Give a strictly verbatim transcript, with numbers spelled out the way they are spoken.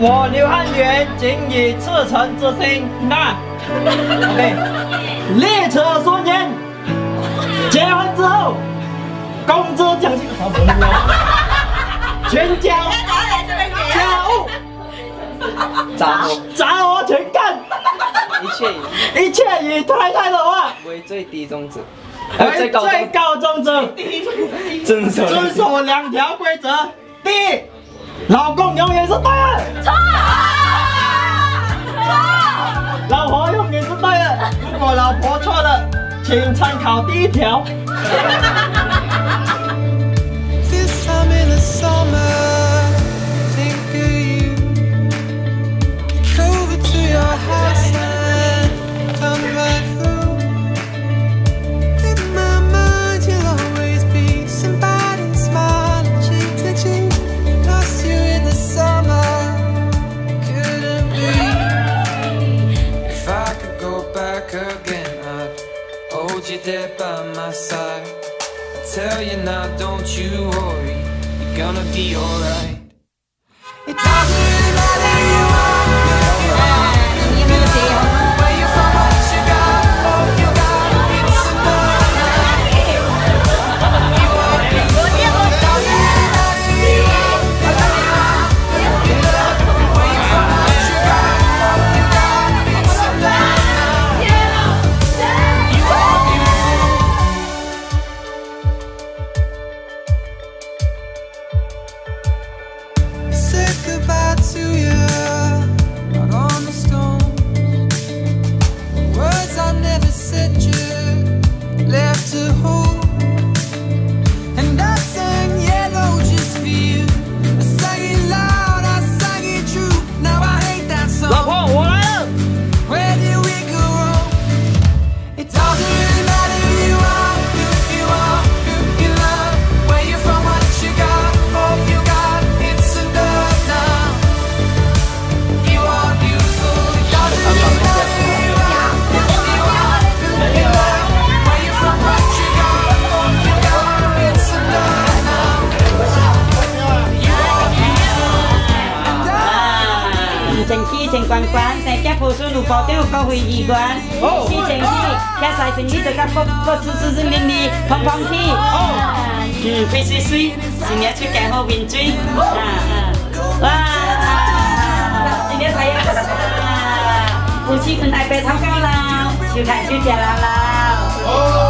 我刘汉元谨以赤诚之心啊 ，OK， 列车说言，结婚之后，工资奖金什么？全家家务， 杂货杂活全干， 一切一切以太太的话为最低宗旨， 为最高宗旨， 遵守遵守两条规则。第一，老公永远是对的。错。错。老婆永远是对的。如果老婆错了，请参考第一条。 Dead by my side. I tell you now, don't you worry, you're gonna be alright. It doesn't really matter who you are, who you are, where you're from, what you got, what you got. It's enough now. You are beautiful. It doesn't really matter who you are, who you are, where you're from, what you got, what you got. It's enough now. You are beautiful. Said goodbye to you out on the stones. Words I never said you left to hold. And I sang yellow just for you. I sang it loud, I sang it true. Now I hate that song. 老婆，我来了。 Where did we go wrong? It doesn't really matter who you are, who you are, who you love, where you're from, what you got, all you got. It's enough now. You are beautiful. It doesn't really matter who you are, who you are, who you love, where you're from, what you got, all you got. It's enough now. You are beautiful. And I. 成期成關關，成家父孫六寶都高會議關。期成期，家曬成期就甲各各處處處面面碰碰氣。嗯，飛水水，新年出街好面水。啊啊！哇！新年快樂！夫妻恩愛白頭到老，手牽手吃老老。